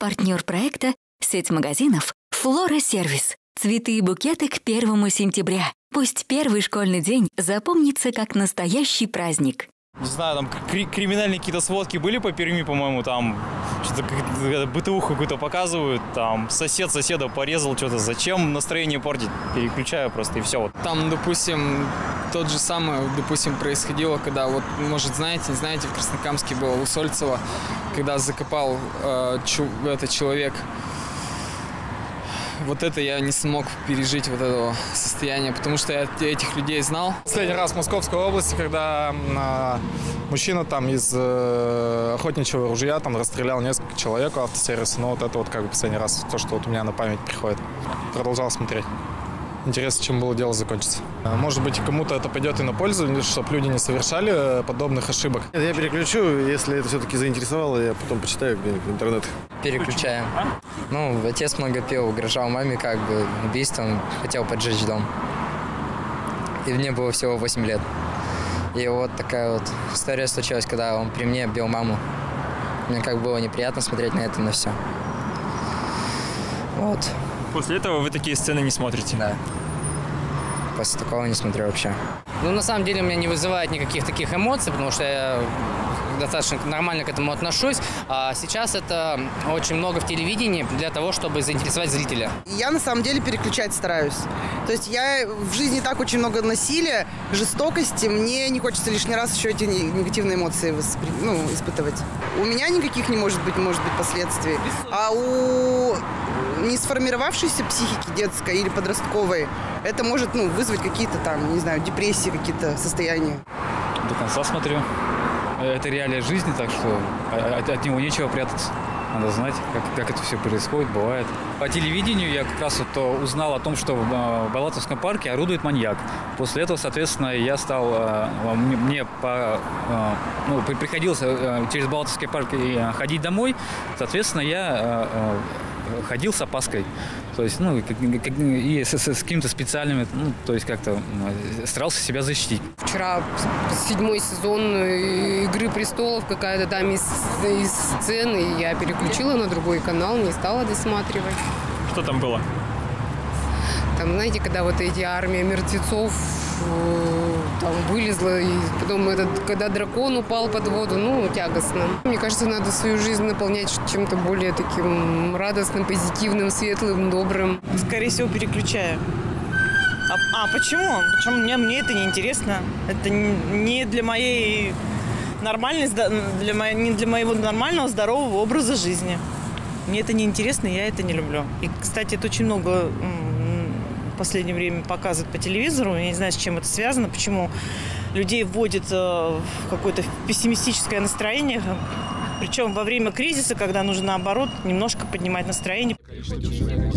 Партнер проекта – сеть магазинов «Флора Сервис». Цветы и букеты к 1 сентября. Пусть первый школьный день запомнится как настоящий праздник. Не знаю, там криминальные какие-то сводки были по Перми, по-моему, там что-то бытовуху какую-то показывают, там сосед соседа порезал что-то. Зачем настроение портить? Переключаю просто и все. Вот. Там, допустим, тот же самый, происходило, когда, вот, может, знаете, в Краснокамске было у Сольцева, когда закопал этот человек. Вот это я не смог пережить, вот этого состояния, потому что я этих людей знал. Последний раз в Московской области, когда мужчина там из охотничьего ружья там расстрелял несколько человек у автосервиса. Но вот это вот как бы последний раз то, что вот у меня на память приходит. Продолжал смотреть. Интересно, чем было дело закончится. Может быть, кому-то это пойдет и на пользу, чтобы люди не совершали подобных ошибок. Я переключу, если это все-таки заинтересовало, я потом почитаю где-нибудь в интернете. Переключаем. Ну, отец много пил, угрожал маме как бы убийством, хотел поджечь дом. И мне было всего 8 лет. И вот такая вот история случилась, когда он при мне бил маму. Мне как было неприятно смотреть на это, на все. Вот. После этого вы такие сцены не смотрите? Да. После такого не смотрю вообще. Ну, на самом деле, у меня не вызывает никаких таких эмоций, потому что я достаточно нормально к этому отношусь. А сейчас это очень много в телевидении для того, чтобы заинтересовать зрителя. Я, на самом деле, переключать стараюсь. То есть я в жизни так очень много насилия, жестокости. Мне не хочется лишний раз еще эти негативные эмоции испытывать. У меня никаких не может быть последствий. А у не сформировавшейся психики детской или подростковой это может вызвать какие-то там, не знаю, депрессии, какие-то состояния. До конца смотрю. Это реалия жизни, так что от него нечего прятаться. Надо знать, как это все происходит, бывает. По телевидению я как раз вот узнал о том, что в Балатовском парке орудует маньяк. После этого, соответственно, я стал, приходилось через Балатовский парк ходить домой. Соответственно, я ходил с опаской. То есть, и с какими-то специальными, то есть как-то старался себя защитить. Вчера 7-й сезон «Игры престолов», какая-то там из сцены, я переключила на другой канал, не стала досматривать. Что там было? Там, знаете, когда вот эти армия мертвецов там вылезла, и потом когда дракон упал под воду, тягостно. Мне кажется, надо свою жизнь наполнять чем-то более таким радостным, позитивным, светлым, добрым. Скорее всего, переключаю. Почему? Почему мне это не интересно? Это не для моей не для моего нормального, здорового образа жизни. Мне это не интересно, я это не люблю. И, кстати, это очень много в последнее время показывают по телевизору. Я не знаю, с чем это связано, почему людей вводят в какое-то пессимистическое настроение. Причем во время кризиса, когда нужно, наоборот, немножко поднимать настроение.